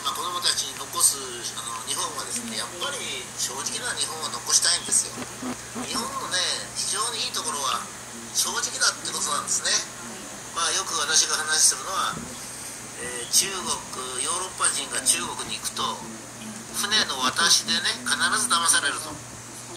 子供たちに残す日本はですね、やっぱり正直な日本を残したいんですよ。日本のね、非常にいいところは正直だってことなんですね。よく私が話するのは、中国、ヨーロッパ人が中国に行くと船の渡しでね、必ず騙されると。